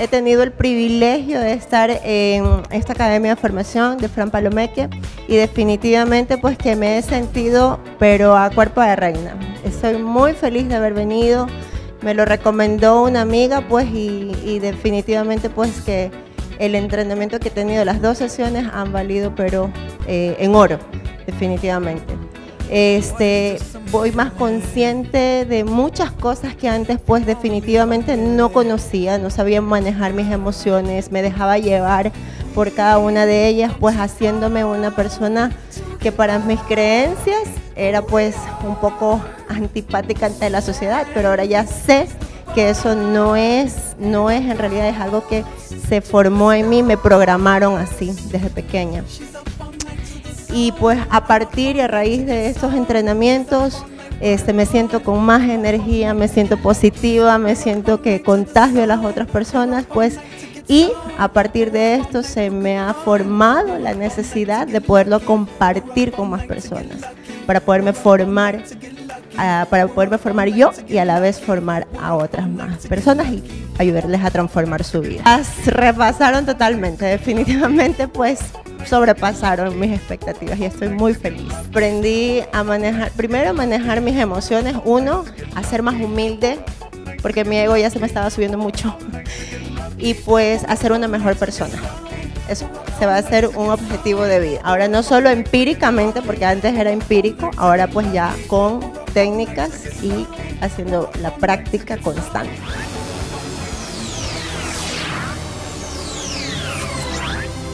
he tenido el privilegio de estar en esta Academia de Formación de Fran Palomeque y definitivamente pues que me he sentido pero a cuerpo de reina. Estoy muy feliz de haber venido, me lo recomendó una amiga pues y definitivamente pues que el entrenamiento que he tenido, las 2 sesiones han valido pero en oro, definitivamente. Voy más consciente de muchas cosas que antes pues definitivamente no conocía, no sabía manejar mis emociones, me dejaba llevar por cada una de ellas, pues haciéndome una persona que para mis creencias era pues un poco antipática ante la sociedad, pero ahora ya sé que eso no es, en realidad es algo que se formó en mí, me programaron así desde pequeña. Y pues a partir y a raíz de estos entrenamientos me siento con más energía, me siento positiva, me siento que contagio a las otras personas, pues, y a partir de esto se me ha formado la necesidad de poderlo compartir con más personas, para poderme formar yo y a la vez formar a otras más personas y ayudarles a transformar su vida. Las repasaron totalmente, definitivamente pues sobrepasaron mis expectativas y estoy muy feliz. Aprendí a manejar, primero a manejar mis emociones, a ser más humilde, porque mi ego ya se me estaba subiendo mucho, y pues a ser una mejor persona. Eso se va a hacer un objetivo de vida. Ahora no solo empíricamente, porque antes era empírico, ahora pues ya con técnicas y haciendo la práctica constante.